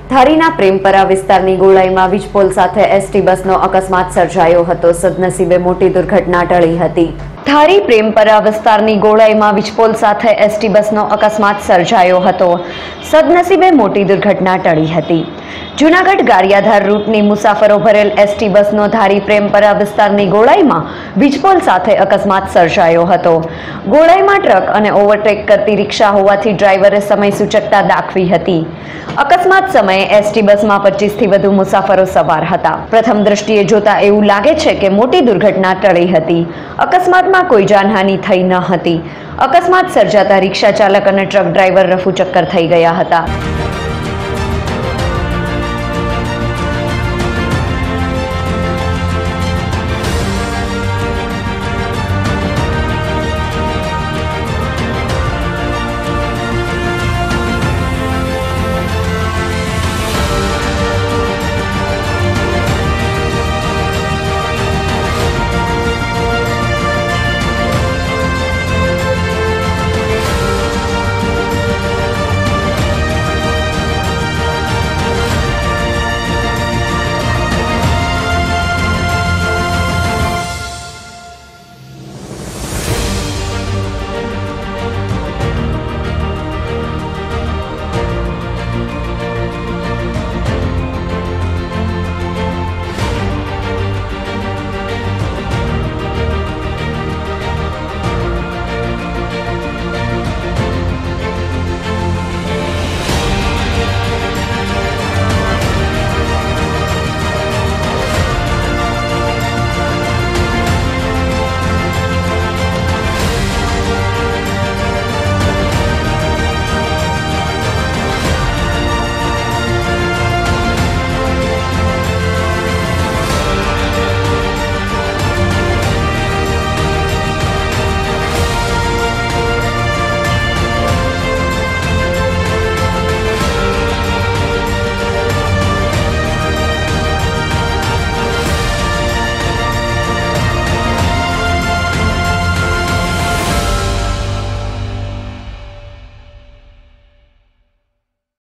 ધારીના પ્રેમપરા વિસ્તારની ગોળાઈમાં વીજપોલ સાથે એસટી બસનો અકસ્માત સર્જાયો હતો। સદનસીબે મોટી દુર્ઘટના ટળી હતી। ધારી પ્રેમપરા વિસ્તારની ગોળાઈમાં વીજપોલ સાથે એસટી બસનો અકસ્માત સર્જાયો હતો। સદનસીબે મોટી દુર્ઘટના ટળી હતી। જૂનાગઢ ગારિયાધાર રૂટની મુસાફરો ભરેલ એસટી બસનો ધારી પ્રેમપરા વિસ્તારની ગોળાઈમાં વીજપોલ સાથે અકસ્માત સર્જાયો હતો। ગોળાઈમાં ટ્રક અને ઓવરટેક કરતી રિક્ષા હોવાથી ડ્રાઈવરે સમય સૂચકતા દાખવી હતી। અકસ્માત સમયે એસટી બસમાં 25થી વધુ મુસાફરો સવાર હતા। પ્રથમ દ્રષ્ટિએ જોતા એવું લાગે છે કે મોટી દુર્ઘટના ટળી હતી। અકસ્માતમાં કોઈ જાનહાનિ થઈ ન હતી। અકસ્માત સર્જાતા રિક્ષા ચાલક અને ટ્રક ડ્રાઈવર રફુચક્કર થઈ ગયા હતા।